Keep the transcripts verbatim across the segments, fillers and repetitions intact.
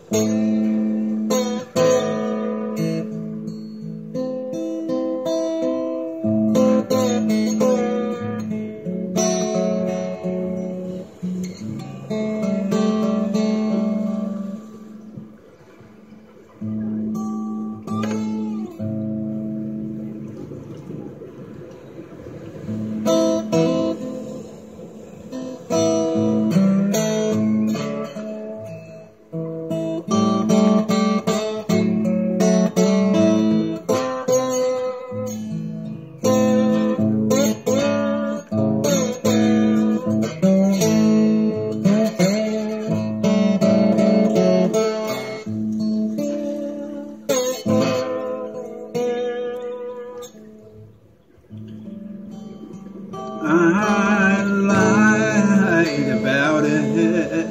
I lied about it,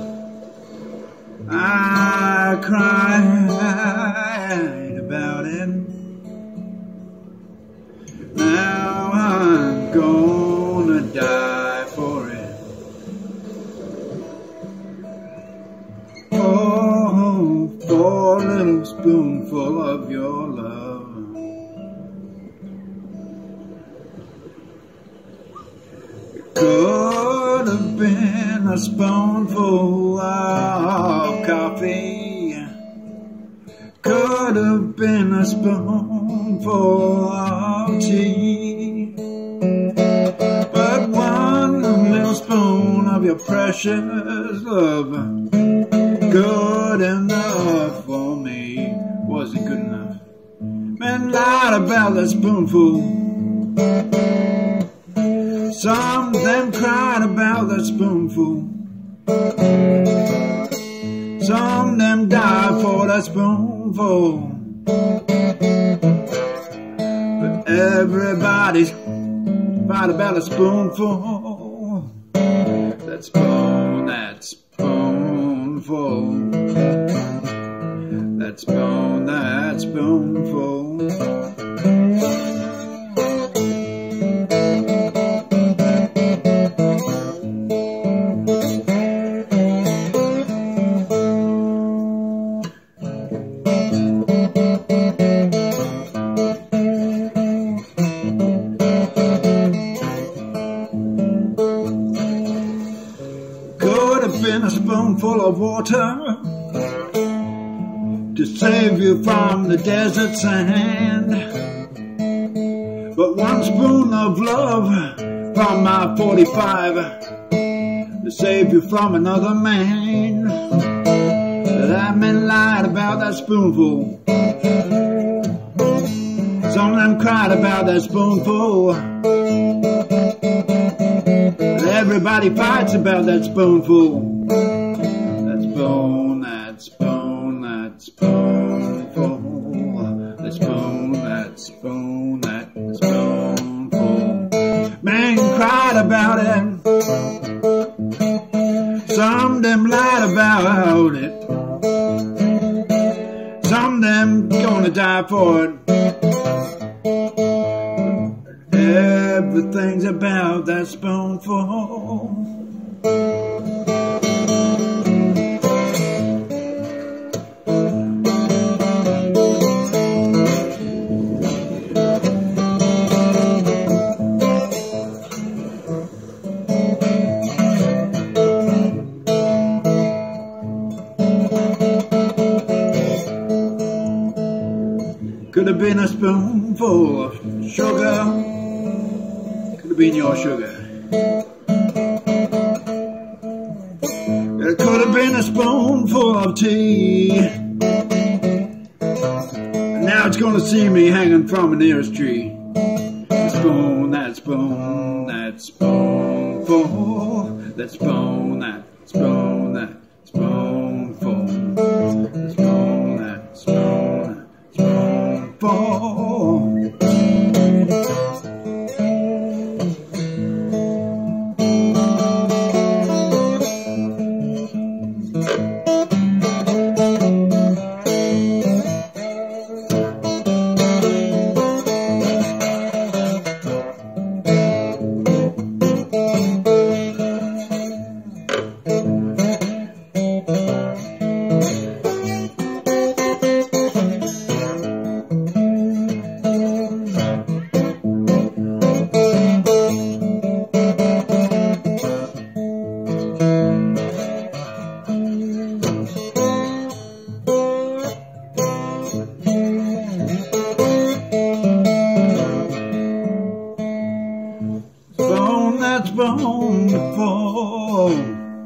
I cried about it. Now I'm gonna die for it. Oh, for a little spoonful of your love. Could have been a spoonful of coffee, could have been a spoonful of tea, but one little spoon of your precious love, good enough for me. Was it good enough? Men lied about that spoonful. Some of them cried about that spoonful. Some of them died for that spoonful. But everybody's fight about a spoonful. That spoon, that spoonful. That spoon, that spoonful. Been a spoonful of water to save you from the desert sand, but one spoon of love from my forty-five to save you from another man. That man lied about that spoonful. Some of them cried about that spoonful. Everybody fights about that spoonful. That spoon, that spoon, that spoonful. That spoon, that spoon, that spoonful. Man cried about it. Some of them lied about it. Some of them gonna die for it. Everything's about that spoonful. Could have been a spoonful of sugar. Could have been your sugar. It could have been a spoonful of tea. And now it's gonna see me hanging from a nearest tree. That spoon, that spoon, that spoonful. That spoon, that spoon, that spoonful. That spoon, that spoon, that spoonful.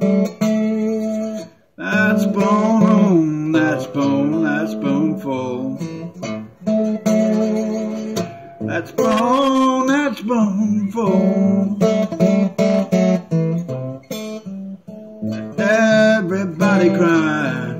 That spoon, that spoon, that spoonful. That spoon, that spoonful. Everybody cry.